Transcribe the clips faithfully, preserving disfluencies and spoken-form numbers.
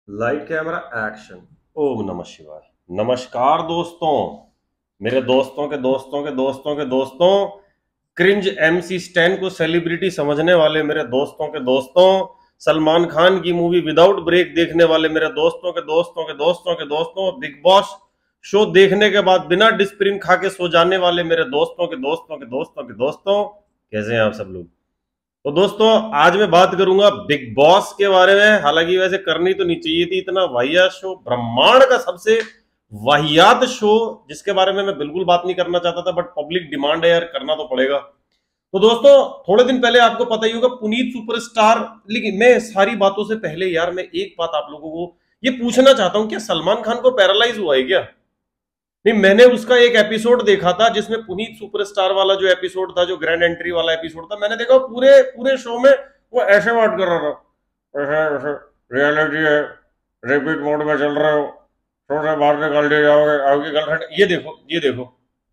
Light camera action. ओम नमः शिवाय। नमस्कार दोस्तों, मेरे दोस्तों के दोस्तों के दोस्तों के दोस्तों, क्रिंज एमसी स्टैन को सेलिब्रिटी समझने वाले मेरे दोस्तों के दोस्तों, सलमान खान की मूवी विदाउट ब्रेक देखने वाले मेरे दोस्तों के दोस्तों के दोस्तों के दोस्तों, बिग बॉस शो देखने के बाद बिना डिस्प्रिन खा के सो जाने वाले मेरे दोस्तों के दोस्तों के दोस्तों के दोस्तों, कैसे हैं आप सब लोग। तो दोस्तों आज मैं बात करूंगा बिग बॉस के बारे में। हालांकि वैसे करनी तो नहीं चाहिए थी, इतना वाहियात शो, ब्रह्मांड का सबसे वाहियात शो, जिसके बारे में मैं बिल्कुल बात नहीं करना चाहता था, बट पब्लिक डिमांड है यार, करना तो पड़ेगा। तो दोस्तों थोड़े दिन पहले आपको पता ही होगा पुनीत सुपरस्टार, लेकिन मैं सारी बातों से पहले यार मैं एक बात आप लोगों को ये पूछना चाहता हूं, क्या सलमान खान को पैरालाइज हुआ है क्या? नहीं, मैंने उसका एक एपिसोड देखा था जिसमें पुनीत सुपरस्टार वाला जो एपिसोड था, जो ग्रैंड एंट्री वाला एपिसोड था, मैंने देखा पूरे पूरे शो में वो ऐसे बात कर रहा था, ऐसे ऐसे रियलिटी है, रिपीट मोड में चल रहे हो, शो से बाहर निकाल दिए जाओगे, आपकी गर्लफ्रेंड, ये देखो ये देखो।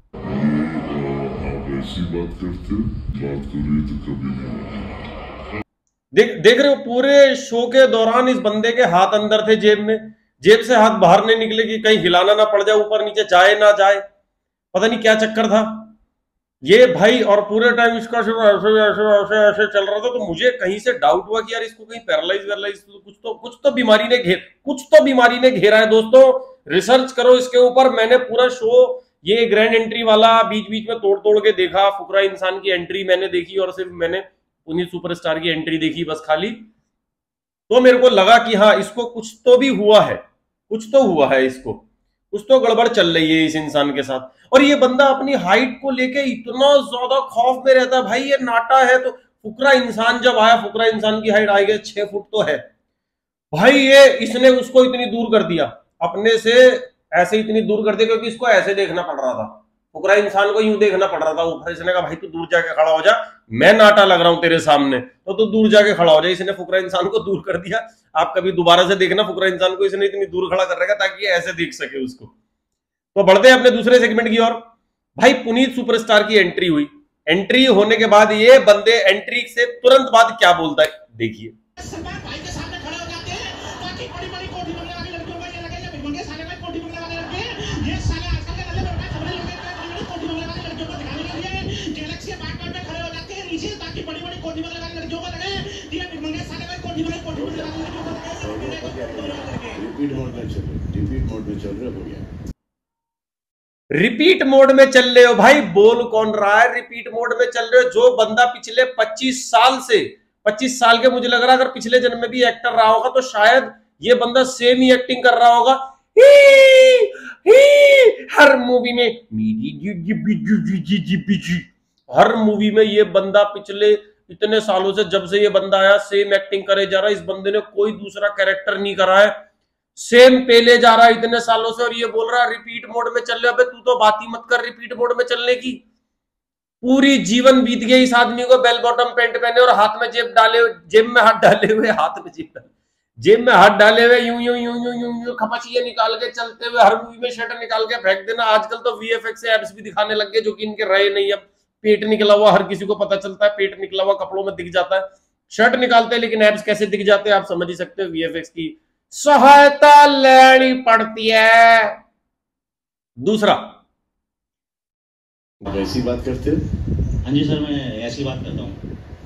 आप ऐसी बात करते बात करिए तो कभी नहीं। देख देख रहे हो, पूरे शो के दौरान इस बंदे के हाथ अंदर थे जेब में, जेब से हाथ बाहर नहीं निकले कि कहीं हिलाना ना पड़ जाए, ऊपर नीचे जाए ना जाए, पता नहीं क्या चक्कर था ये भाई। और पूरे टाइम इसका सिर्फ ऐसे ऐसे ऐसे ऐसे चल रहा था, तो मुझे कहीं से डाउट हुआ कि यार इसको कहीं पैरालाइज वैरालाइज तो कुछ तो कुछ तो बीमारी ने घेर कुछ तो बीमारी ने घेरा है। दोस्तों रिसर्च करो इसके ऊपर। मैंने पूरा शो ये ग्रैंड एंट्री वाला बीच बीच में तोड़ तोड़ के देखा, फुकरा इंसान की एंट्री मैंने देखी और सिर्फ मैंने पुनीत सुपरस्टार की एंट्री देखी बस खाली। तो मेरे को लगा कि हाँ इसको कुछ तो भी हुआ है, कुछ तो हुआ है, इसको कुछ तो गड़बड़ चल रही है इस इंसान के साथ। और ये बंदा अपनी हाइट को लेके इतना ज्यादा खौफ में रहता है भाई, ये नाटा है। तो फुकरा इंसान जब आया, फुकरा इंसान की हाइट आई गई छह फुट तो है भाई, ये इसने उसको इतनी दूर कर दिया अपने से, ऐसे इतनी दूर कर दिया क्योंकि इसको ऐसे देखना पड़ रहा था, फुकरा इंसान को यूं देखना पड़ रहा था ऊपर। इसने कहा भाई तू दूर जाके खड़ा हो जा, मैं नाटा लग रहा हूं तेरे सामने, तो तू दूर जाके खड़ा हो जा। इसने फुकरा इंसान को दूर कर दिया। आप कभी दोबारा से देखना फुकरा इंसान को इसने इतनी दूर खड़ा कर रखा ताकि ऐसे देख सके उसको। तो बढ़ते हैं अपने दूसरे सेगमेंट की ओर। भाई पुनीत सुपरस्टार की एंट्री हुई, एंट्री होने के बाद ये बंदे एंट्री से तुरंत बाद क्या बोलता है देखिए। रिपीट मोड में चल रहे रिपीट मोड में चल रहे हो गया। रिपीट मोड में चल रहे हो भाई, बोल कौन रहा है रिपीट मोड में चल रहे हो? जो बंदा पिछले पच्चीस साल से पच्चीस साल के, मुझे लग रहा है अगर पिछले जन्म में भी एक्टर रहा होगा तो शायद ये बंदा सेम ही एक्टिंग कर रहा होगा। ही, ही, हर मूवी में हर मूवी में ये बंदा पिछले इतने सालों से, जब से ये बंदा आया सेम एक्टिंग करे जा रहा है। इस बंदे ने कोई दूसरा कैरेक्टर नहीं करा है, सेम पे ले जा रहा है इतने सालों से। और ये बोल रहा है रिपीट मोड में चल रहे। अबे तू तो बात ही मत कर रिपीट मोड में चलने की, पूरी जीवन बीत गया इस आदमी को बेल बॉटम पैंट पहने और हाथ में जेब डाले, जेब में हाथ डाले हुए, हाथ में जेब डाले जेब में हाथ डाले हुए, यूं यूं यूं यूं यूं यूं खपचिए निकाल के चलते हुए, हर मूवी में शर्ट निकाल के फेंक देना। आजकल तो वीएफएक्स एप्स भी दिखाने लग गए जो कि इनके रहे नहीं। अब पेट निकला हुआ हर किसी को पता चलता है, पेट निकला हुआ कपड़ों में दिख जाता है, शर्ट निकालते हैं लेकिन एप्स कैसे दिख जाते हैं आप समझ ही सकते हो। वीएफएक्स की सहायता लेनी पड़ती है। दूसरा, वैसी बात करते हो? हाँ जी सर, मैं ऐसी बात करता हूँ।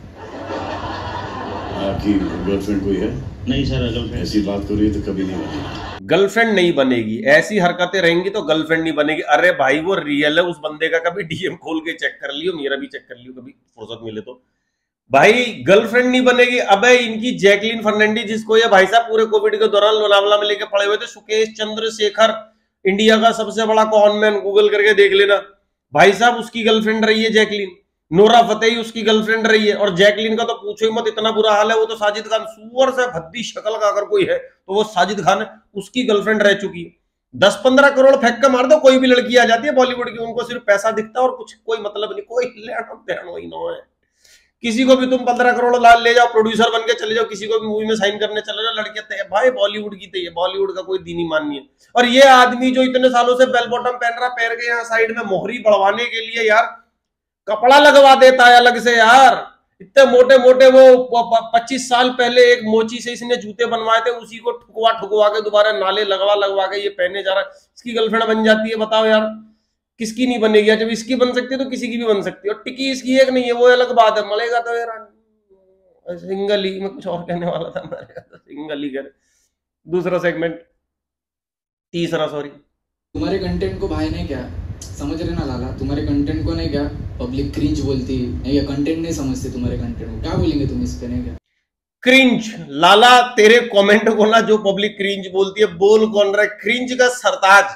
आपकी गर्लफ्रेंड कोई है? नहीं सर, गर्लफ्रेंड ऐसी बात करिए तो कभी नहीं बनेगी। गर्लफ्रेंड नहीं बनेगी, ऐसी हरकतें रहेंगी तो गर्लफ्रेंड नहीं बनेगी। अरे भाई वो रियल है, उस बंदे का कभी डीएम खोल के चेक कर लियो, मेरा भी चेक कर लियो कभी फुर्सत मिले तो। भाई गर्लफ्रेंड नहीं बनेगी। अबे इनकी जैकलीन फर्नांडीज, जिसको ये भाई साहब पूरे कोविड के दौरान लोनावला में लेके पड़े हुए थे, सुकेश चंद्रशेखर, इंडिया का सबसे बड़ा कॉनमैन, गूगल करके देख लेना भाई साहब, उसकी गर्लफ्रेंड रही है जैकलीन। नोरा फतेही उसकी गर्लफ्रेंड रही है। और जैकलीन का तो पूछो ही मत, इतना बुरा हाल है। वो तो साजिद खान, सुअर से भद्दी शक्ल का अगर कोई है तो वो साजिद खान है, उसकी गर्लफ्रेंड रह चुकी है। दस पंद्रह करोड़ फेंक के मार दो, कोई भी लड़की आ जाती है बॉलीवुड की, उनको सिर्फ पैसा दिखता है और कुछ कोई मतलब नहीं, कोई लेना देना ही ना है। किसी को भी तुम पंद्रह करोड़ लाल ले जाओ, प्रोड्यूसर बन के चले जाओ, किसी को भी मूवी में साइन करने चले जाओ, लड़कियां भाई बॉलीवुड की तय, बॉलीवुड का कोई दीनी माननी है। और ये आदमी जो इतने सालों से बेल बॉटम पहन रहा, पैर के यहाँ साइड में मोहरी बढ़वाने के लिए यार कपड़ा लगवा देता है अलग से यार। इतने मोटे मोटे वो पच्चीस साल पहले एक मोची से इसने जूते बनवाए थे, उसी को ठुकवा ठुकवा के दोबारा नाले लगवा लगवा के ये पहने जा रहा है। इसकी गर्लफ्रेंड बन जाती है, बताओ यार किसकी नहीं बनेगी? जब इसकी बन सकती है तो किसी की भी बन सकती है। और टिकी इसकी एक नहीं है, वो अलग बात है। मलेगा तो यार सिंगल ही, मैं कुछ और कहने वाला था, मरेगा तो सिंगल ही कर। दूसरा सेगमेंट, तीसरा सॉरी, तुम्हारे कंटेंट को भाई ने क्या समझ रहे ना लाला, तुम्हारे कंटेंट को नहीं क्या पब्लिक क्रिंज बोलती है, या कंटेंट नहीं समझते तुम्हारे कंटेंट को, क्या बोलेंगे तुम इस पे? नहीं क्या क्रिंज? लाला तेरे कमेंट को ना जो पब्लिक क्रिंज बोलती है, बोल कौन रहा है? क्रिंज का सरताज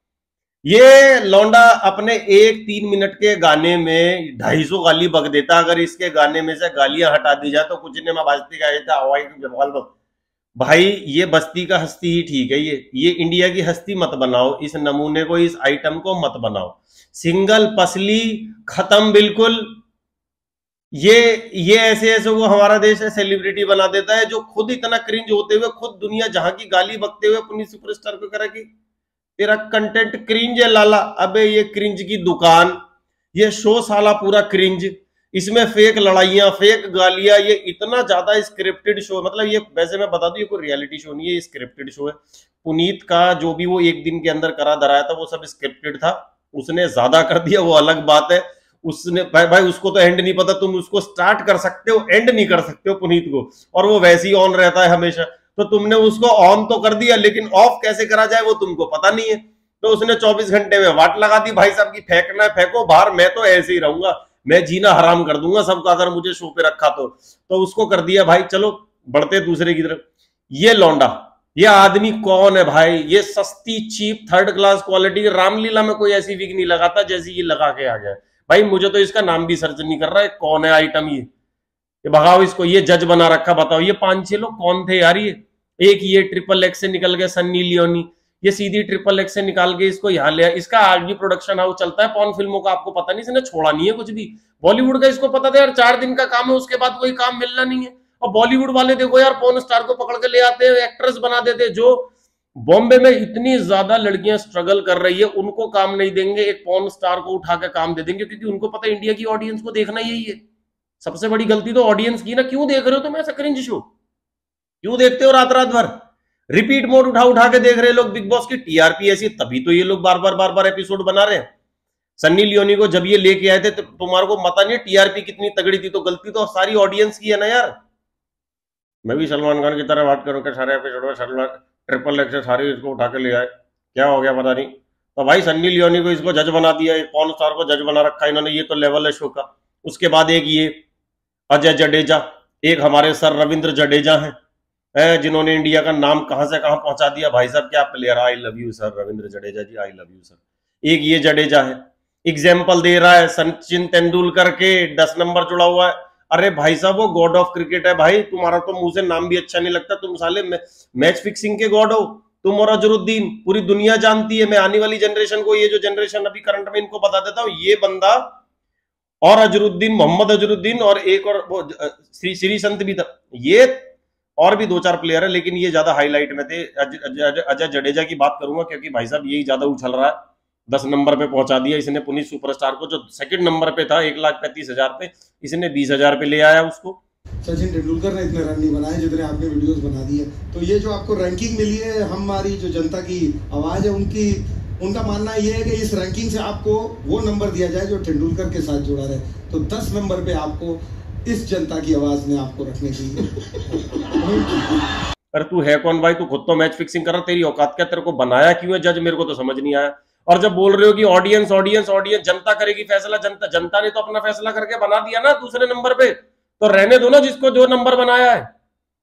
ये लौंडा अपने एक तीन मिनट के गाने में ढाई सौ गाली बक देता। अगर इसके गाने में से गालियां हटा दी जाए तो कुछ ने मैं बस्ती का भाई, ये बस्ती का हस्ती ही ठीक है। ये ये इंडिया की हस्ती मत बनाओ, इस नमूने को, इस आइटम को मत बनाओ। सिंगल पसली खत्म बिल्कुल। ये ये ऐसे ऐसे वो हमारा देश है सेलिब्रिटी बना देता है, जो खुद इतना क्रिंज होते हुए खुद दुनिया जहां की गाली बकते हुए अपनी सुपरस्टार को करा कि तेरा कंटेंट क्रिंज है लाला। अबे ये क्रिंज की दुकान, ये शो साला पूरा क्रिंज, इसमें फेक लड़ाइयां, फेक गालियां, ये इतना ज्यादा स्क्रिप्टेड शो। मतलब ये वैसे मैं बता दूं, ये कोई रियलिटी शो नहीं है, ये स्क्रिप्टेड शो है। पुनीत का जो भी वो एक दिन के अंदर करा धराया था वो सब स्क्रिप्टेड था। उसने ज्यादा कर दिया वो अलग बात है। उसने भाई भाई उसको तो एंड नहीं पता, तुम उसको स्टार्ट कर सकते हो, एंड नहीं कर सकते हो पुनीत को, और वो वैसे ही ऑन रहता है हमेशा। तो तुमने उसको ऑन तो कर दिया, लेकिन ऑफ कैसे करा जाए वो तुमको पता नहीं है। तो उसने चौबीस घंटे में वाट लगा दी, भाई साहब की फेंकना है फेंको बाहर, मैं तो ऐसे ही रहूंगा, मैं जीना हराम कर दूंगा सबका अगर मुझे शो पे रखा तो तो उसको कर दिया भाई। चलो बढ़ते दूसरे की तरफ। ये लौंडा, ये आदमी कौन है भाई? ये सस्ती cheap third class quality, Ramlila में कोई ऐसी विग नहीं लगाता जैसी ये लगा के आ गया भाई। मुझे तो इसका नाम भी सर्च नहीं कर रहा है, कौन है आइटम ये ये भगाओ इसको। ये जज बना रखा, बताओ ये पांच छह लोग कौन थे यार? ये एक ये ट्रिपल एक्स से निकल गया सन्नी लियोनी, ये सीधी ट्रिपल एक्स से निकाल के इसको यहाँ ले। इसका आज भी प्रोडक्शन हाउस चलता है पॉर्न फिल्मों का, आपको पता नहीं, इसने छोड़ा नहीं है कुछ भी। बॉलीवुड का इसको पता था यार, चार दिन का काम है, उसके बाद कोई काम मिलना नहीं है। और बॉलीवुड वाले देखो यार, पॉर्न स्टार को पकड़ के ले आते हैं, एक्ट्रेस बना देते। जो बॉम्बे में इतनी ज्यादा लड़कियां स्ट्रगल कर रही है, उनको काम नहीं देंगे, एक पॉर्न स्टार को उठा के काम दे देंगे, क्योंकि उनको पता है इंडिया की ऑडियंस को देखना यही है। सबसे बड़ी गलती तो ऑडियंस की ना, क्यों देख रहे हो तुम ऐसा क्रिंज शो? क्यों देखते हो रात रात भर? रिपीट मोड उठा उठा के देख रहे लोग बिग बॉस की। टीआरपी ऐसी, तभी तो ये लोग बार बार बार बार एपिसोड बना रहे हैं। सन्नी लियोनी को जब ये लेके आए थे तो तुम्हारे को पता नहीं टीआरपी कितनी तगड़ी थी, तो गलती तो सारी ऑडियंस की है ना यार। मैं भी सलमान खान की तरह बात करूं कि सारे एपिसोड में सलमान ट्रिपल एक्स से सारे इसको उठा के ले आए, क्या हो गया पता नहीं। तो भाई सन्नी लियोनी को इसको जज बना दिया, एक पॉर्न स्टार को जज बना रखा इन्होंने, ये तो लेवल है शो का। उसके बाद एक ये अजय जडेजा, एक हमारे सर रविंद्र जडेजा हैं, है जिन्होंने इंडिया का नाम कहां से कहां पहुंचा दिया। भाई साहब क्या player, I love you sir Ravindra Jadeja ji, I love you sir. एक ये जडेजा है, एग्जाम्पल दे रहा है सचिन तेंदुलकर के, दस नंबर जुड़ा हुआ है। अरे भाई साहब वो गॉड ऑफ क्रिकेट है भाई, तुम्हारा तो मुंह से नाम भी अच्छा नहीं लगता, तुम साले मैच फिक्सिंग के गॉड हो तुम और अजरुद्दीन, पूरी दुनिया जानती है। मैं आने वाली जनरेशन को, ये जो जनरेशन अभी करंट में, इनको बता देता हूँ, ये बंदा और अजरुद्दीन, मोहम्मद अजरुद्दीन और एक और वो श्री श्री संत भी था, ये और भी दो चार प्लेयर है, लेकिन ये ज्यादा हाईलाइट में थे। अजय जडेजा की बात करूंगा क्योंकि भाई साहब यही ज्यादा उछल रहा है, दस नंबर पे पहुंचा दिया इसने पुनीत सुपरस्टार को, जो सेकंड नंबर पे था एक लाख पैंतीस हजार पे, इसने बीस हजार पे ले आया उसको। सचिन तेंदुलकर ने इतने रन नहीं बनाए जितने आपने वीडियोस बना दिए। तो ये जो आपको रैंकिंग मिली है, हमारी जो जनता की आवाज है, उनकी उनका मानना ये है कि इस रैंकिंग से आपको वो नंबर दिया जाए जो तेंदुलकर के साथ जुड़ा रहे। तो दस नंबर पे आपको इस जनता की आवाज ने आपको रखने की। अरे तू है कौन भाई? तू खुद तो मैच फिक्सिंग कर रहा, तेरी औकात क्या? तेरे को बनाया क्यों है जज? मेरे को तो समझ नहीं आया। और जब बोल रहे हो कि ऑडियंस ऑडियंस ऑडियंस, जनता करेगी फैसला, जनता जनता ने तो अपना फैसला करके बना दिया ना दूसरे नंबर पे, तो रहने दो ना जिसको जो नंबर बनाया है।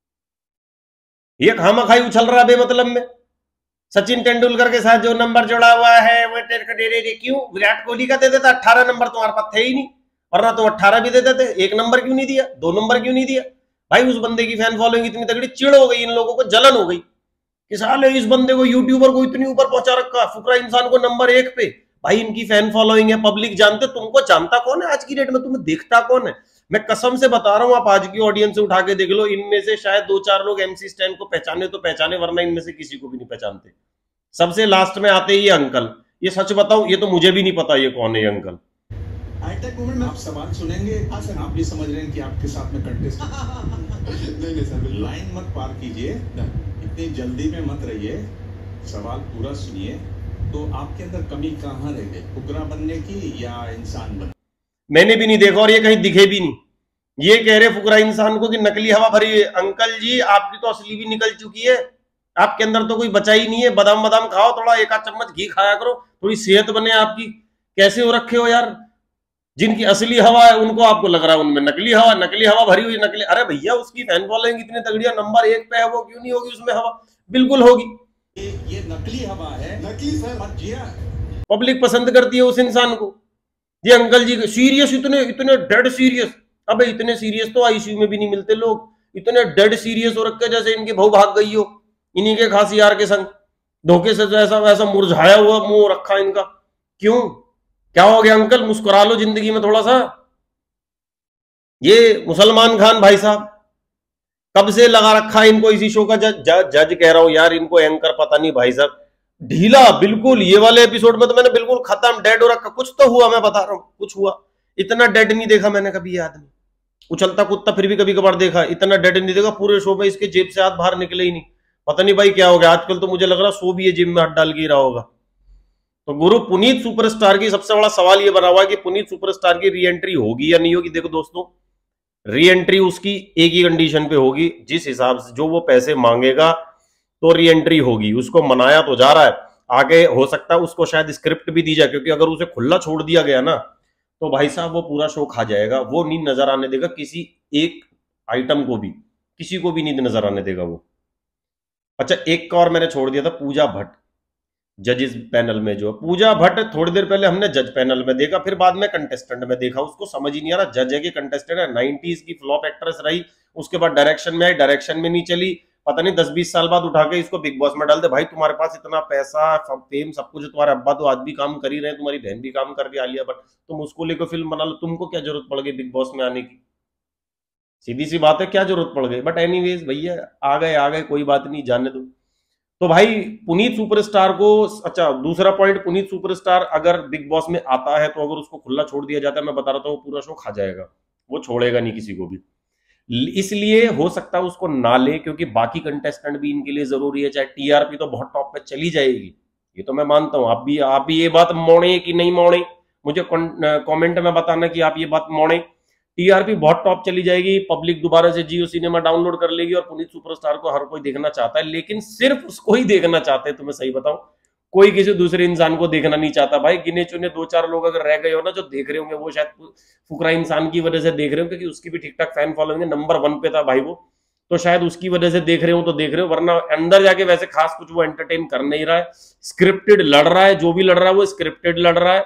ये खामखाई उछल रहा बेमतलब में। सचिन तेंदुलकर के साथ जो नंबर जुड़ा हुआ है वो तेरे को दे दे, क्यों? विराट कोहली का दे देता, अट्ठारह नंबर तुम्हारे पास थे ही नहीं, वरना तुम अट्ठारह भी दे देते। एक नंबर क्यों नहीं दिया? दो नंबर क्यों नहीं दिया? भाई उस बंदे की फैन फॉलोइंग इतनी तगड़ी, चिड़ हो गई इन लोगों को, जलन हो गई कि साले इस बंदे को, यूट्यूबर को इतनी ऊपर पहुंचा रखा, फुकरा इंसान को नंबर एक पे। भाई इनकी फैन फॉलोइंग है, पब्लिक जानते। तुमको जानता कौन है आज की डेट में? तुम्हें देखता कौन है? मैं कसम से बता रहा हूं, आप आज की ऑडियंस से उठा के देख लो, इनमें से शायद दो चार लोग एमसी स्टैन को पहचाने तो पहचाने, वरना इनमें से किसी को भी नहीं पहचानते। सबसे लास्ट में आते ये अंकल, ये सच बताऊं, ये तो मुझे भी नहीं पता ये कौन है ये अंकल। एग्जैक्ट मोमेंट में आप सवाल सुनेंगे। हाँ सर। आप भी समझ रहे हैं कि आपके साथ में कंटेस्ट नहीं नहीं सर बिल्कुल। लाइन मत पार कीजिए, इतनी जल्दी में मत रहिए, सवाल पूरा सुनिए। तो आपके अंदर कमी कहाँ रह गई, फुकरा बनने की या इंसान बनने? मैंने भी नहीं देखा और ये कहीं दिखे भी नहीं। ये कह रहे फुकरा इंसान को कि नकली हवा भरी है। अंकल जी आपकी तो असली भी निकल चुकी है, आपके अंदर तो कोई बचा ही नहीं है। बादाम बादाम खाओ, थोड़ा एक आध चम्मच घी खाया करो, थोड़ी सेहत बने आपकी। कैसे हो रखे हो यार? जिनकी असली हवा है उनको आपको लग रहा है उनमें नकली हवा, नकली हवा भरी हुई नकली। अरे भैया उसकी फैन फॉलोइंग इतनी तगड़ी, नंबर एक पे है वो, क्यों नहीं होगी उसमें हवा? बिल्कुल होगी। ये, ये नकली हवा है। नकली सर मत जिया। पब्लिक पसंद करती है उस इंसान को। ये अंकल जी सीरियस, इतने इतने डेड सीरियस। अबे इतने सीरियस तो आईसीयू में भी नहीं मिलते लोग, इतने डेड सीरियस हो रखे जैसे इनकी बहू भाग गई हो इन्हीं के खासी यार के संग। धोखे से जैसा वैसा मुरझाया हुआ मुंह रखा इनका। क्यों, क्या हो गया अंकल? मुस्कुरा लो जिंदगी में थोड़ा सा। ये मुसलमान खान भाई साहब कब से लगा रखा है इनको इसी शो का जज जज, जज कह रहा हूं यार, इनको एंकर पता नहीं भाई साहब। ढीला बिल्कुल। ये वाले एपिसोड में तो मैंने बिल्कुल खत्म, डेड हो रखा। कुछ तो हुआ, मैं बता रहा हूं कुछ हुआ। इतना डेड नहीं देखा मैंने कभी ये आदमी। उछलता कुत्ता फिर भी कभी कभार देखा, इतना डेड नहीं देखा पूरे शो में। इसके जेब से हाथ बाहर निकले ही नहीं। पता नहीं भाई क्या हो गया आजकल, तो मुझे लग रहा सो भी ये जेब में हाथ डाल के रहा होगा। तो गुरु पुनीत सुपरस्टार की सबसे बड़ा सवाल ये बना हुआ है कि पुनीत सुपरस्टार की री एंट्री होगी या नहीं होगी। देखो दोस्तों, री एंट्री उसकी एक ही कंडीशन पे होगी, जिस हिसाब से जो वो पैसे मांगेगा तो री एंट्री होगी। उसको मनाया तो जा रहा है, आगे हो सकता है उसको शायद स्क्रिप्ट भी दी जाए, क्योंकि अगर उसे खुला छोड़ दिया गया ना तो भाई साहब वो पूरा शो खा जाएगा। वो नहीं नजर आने देगा किसी एक आइटम को भी, किसी को भी नहीं नजर आने देगा वो। अच्छा एक और मैंने छोड़ दिया था, पूजा भट्ट जजेस पैनल में। जो पूजा भट्ट थोड़ी देर पहले हमने जज पैनल में देखा, फिर बाद में कंटेस्टेंट में देखा। उसको समझ ही नहीं आ रहा जज है कि कंटेस्टेंट है। नाइनटीज की फ्लॉप एक्ट्रेस रही, उसके बाद डायरेक्शन में आई, डायरेक्शन में नहीं चली। पता नहीं दस बीस साल बाद उठा के इसको बिग बॉस में डाल दे। भाई तुम्हारे पास इतना पैसा, फेम, सब कुछ, तुम्हारे अब्बा तो आज भी काम कर ही रहे हैं, तुम्हारी बहन भी काम कर रही है आलिया भट्ट, तुम उसको लेकर फिल्म बना लो। तुमको क्या जरूरत पड़ गई बिग बॉस में आने की? सीधी सी बात है, क्या जरूरत पड़ गई? बट एनीवेज भैया आ गए आ गए, कोई बात नहीं, जाने दो। तो भाई पुनीत सुपरस्टार को, अच्छा दूसरा पॉइंट, पुनीत सुपरस्टार अगर बिग बॉस में आता है तो अगर उसको खुला छोड़ दिया जाता है, मैं बता रहा था वो पूरा शो खा जाएगा, वो छोड़ेगा नहीं किसी को भी। इसलिए हो सकता है उसको ना ले, क्योंकि बाकी कंटेस्टेंट भी इनके लिए जरूरी है। चाहे टीआरपी तो बहुत टॉप पे चली जाएगी, ये तो मैं मानता हूं। आप भी आप भी ये बात मोड़े कि नहीं मोड़े, मुझे कमेंट में बताना कि आप ये बात मोड़े। टीआरपी बहुत टॉप चली जाएगी, पब्लिक दोबारा से जियो सिनेमा डाउनलोड कर लेगी और पुनीत सुपरस्टार को हर कोई देखना चाहता है, लेकिन सिर्फ उसको ही देखना चाहते हैं। तुम्हें सही बताऊं, कोई किसी दूसरे इंसान को देखना नहीं चाहता। भाई गिने चुने दो चार लोग अगर रह गए हो ना जो देख रहे होंगे, वो शायद फुकरा इंसान की वजह से देख रहे हो, क्योंकि उसकी भी ठीक ठाक फैन फॉलोइंग है, नंबर वन पे था भाई वो, तो शायद उसकी वजह से देख रहे हो तो देख रहे हो, वरना अंदर जाके वैसे खास कुछ वो एंटरटेन कर नहीं रहा है। स्क्रिप्टेड लड़ रहा है, जो भी लड़ रहा है वो स्क्रिप्टेड लड़ रहा है,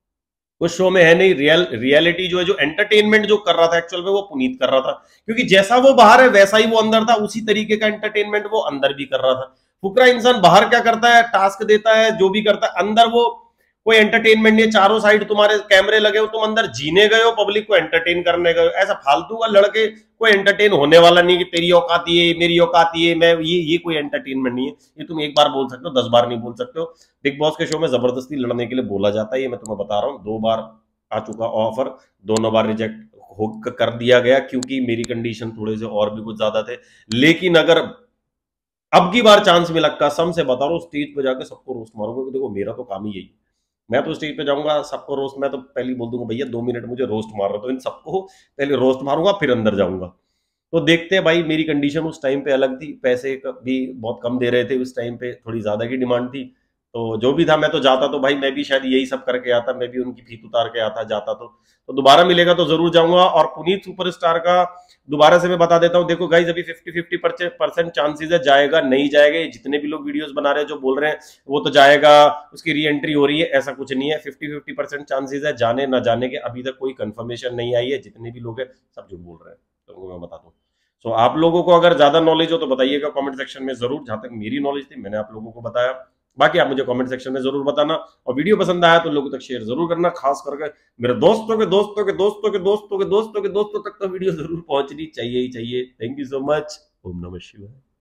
उस शो में है नहीं। रियल रियलिटी जो है, जो एंटरटेनमेंट जो कर रहा था एक्चुअल में वो पुनीत कर रहा था, क्योंकि जैसा वो बाहर है वैसा ही वो अंदर था, उसी तरीके का एंटरटेनमेंट वो अंदर भी कर रहा था। फुकरा इंसान बाहर क्या करता है, टास्क देता है, जो भी करता है, अंदर वो कोई एंटरटेनमेंट नहीं है। चारों साइड तुम्हारे कैमरे लगे हो, तुम अंदर जीने गए हो, पब्लिक को एंटरटेन करने गए हो। ऐसा फालतू का लड़के कोई एंटरटेन होने वाला नहीं कि तेरी औकात ये, मेरी औकात ये, मैं ये ये कोई एंटरटेनमेंट नहीं है। ये तुम एक बार बोल सकते हो, दस बार नहीं बोल सकते हो। बिग बॉस के शो में जबरदस्ती लड़ने के लिए बोला जाता है, ये मैं तुम्हें बता रहा हूँ। दो बार आ चुका ऑफर, दोनों बार रिजेक्ट हो कर दिया गया, क्योंकि मेरी कंडीशन थोड़े से और भी कुछ ज्यादा थे। लेकिन अगर अब की बार चांस मिला, कसम से बता रहा हूँ, स्टेज पे जाके सबको रोस्ट मारूंगा। देखो मेरा तो काम ही यही, मैं तो स्टेज पे जाऊंगा सबको रोस्ट, मैं तो पहले बोल दूंगा भैया दो मिनट मुझे रोस्ट मार रहा, तो इन सबको पहले रोस्ट मारूंगा फिर अंदर जाऊंगा। तो देखते हैं भाई, मेरी कंडीशन उस टाइम पे अलग थी, पैसे भी बहुत कम दे रहे थे उस टाइम पे, थोड़ी ज्यादा की डिमांड थी। तो जो भी था मैं तो जाता, तो भाई मैं भी शायद यही सब करके आता, मैं भी उनकी फीत उतार के आता जाता। तो तो दोबारा मिलेगा तो जरूर जाऊंगा। और पुनीत सुपरस्टार का दोबारा से मैं बता देता हूं, देखो गाइस अभी फिफ्टी फिफ्टी परसेंट चांसेस है, जाएगा नहीं जाएगा। जितने भी लोग वीडियोस बना रहे हैं जो बोल रहे हैं वो तो जाएगा, उसकी री एंट्री हो रही है, ऐसा कुछ नहीं है। फिफ्टी फिफ्टी परसेंट चांसेस है जाने ना जाने के, अभी तक कोई कंफर्मेशन नहीं आई है। जितने भी लोग हैं सब झूठ बोल रहे हैं, तो मैं बता दूं। सो so, आप लोगों को अगर ज्यादा नॉलेज हो तो बताइएगा कमेंट सेक्शन में जरूर। जहां तक मेरी नॉलेज थी मैंने आप लोगों को बताया, बाकी आप मुझे कमेंट सेक्शन में जरूर बताना। और वीडियो पसंद आया तो लोगों तक शेयर जरूर करना, खास करके मेरे दोस्तों के दोस्तों के दोस्तों के दोस्तों के दोस्तों के दोस्तों तक तो वीडियो जरूर पहुंचनी चाहिए ही चाहिए। Thank you so much. ओम नमः शिवाय।